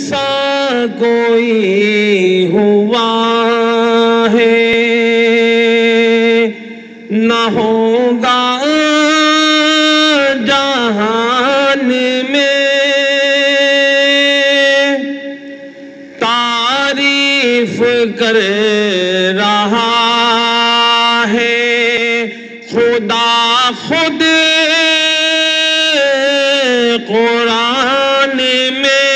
سا کوئی ہوا ہے نہ ہوگا جہان میں، تعریف کر رہا ہے خدا خود قرآن میں۔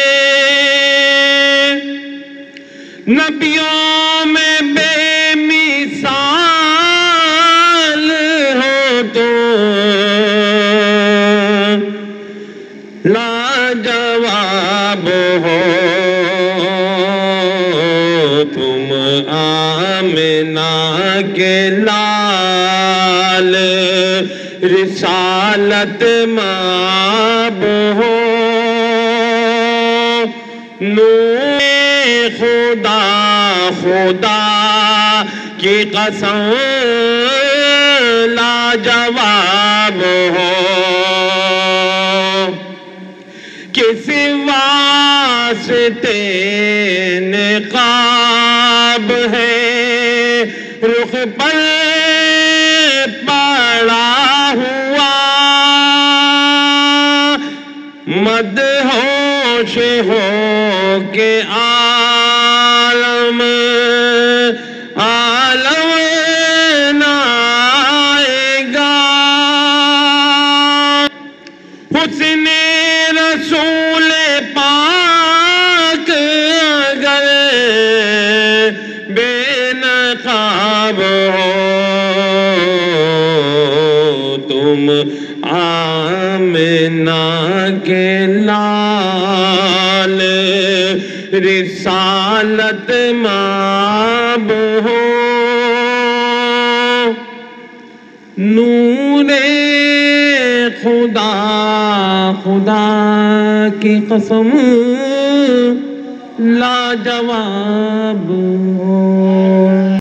نبیوں میں بے مثال ہو تو لاجواب ہو تم، آمنہ کے لال رسالت مآب ہو، نور خدا خدا کی قسم لاجواب ہو، کس واسطے نقاب ہے رخ پر پڑا ہوا، مدہوش ہو کے عالم نہ آئے گا، حسن رسول پاک اگر بے نقاب ہو، تم آمنہ کے لال رسالت مآب ہو، نور خدا خدا کی قسم لاجواب ہو۔